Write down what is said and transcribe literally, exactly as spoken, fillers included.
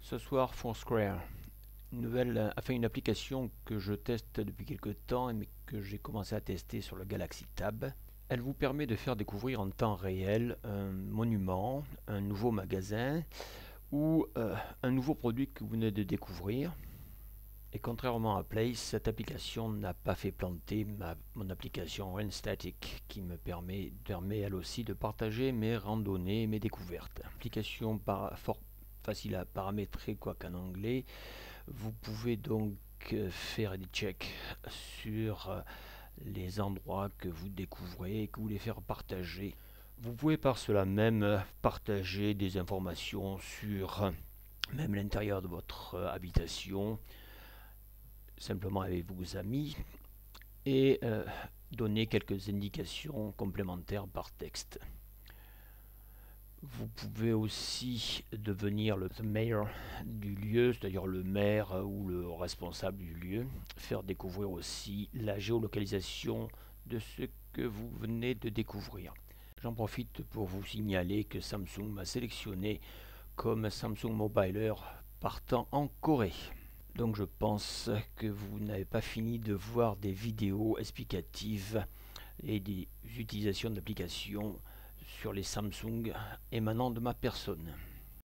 Ce soir, Foursquare, une nouvelle, enfin une application que je teste depuis quelques temps mais que j'ai commencé à tester sur le Galaxy Tab. Elle vous permet de faire découvrir en temps réel un monument, un nouveau magasin ou euh, un nouveau produit que vous venez de découvrir. Et contrairement à Place, cette application n'a pas fait planter ma, mon application Renstatic qui me permet, permet elle aussi de partager mes randonnées et mes découvertes. Application par, fort facile à paramétrer, quoi qu'en anglais. Vous pouvez donc euh, faire des checks sur euh, les endroits que vous découvrez et que vous voulez faire partager. Vous pouvez par cela même partager des informations sur euh, même l'intérieur de votre euh, habitation, simplement avec vos amis, et euh, donner quelques indications complémentaires par texte. Vous pouvez aussi devenir le mayor du lieu, c'est-à-dire le maire ou le responsable du lieu, faire découvrir aussi la géolocalisation de ce que vous venez de découvrir. J'en profite pour vous signaler que Samsung m'a sélectionné comme Samsung Mobiler partant en Corée. Donc je pense que vous n'avez pas fini de voir des vidéos explicatives et des utilisations d'applications sur les Samsung émanant de ma personne.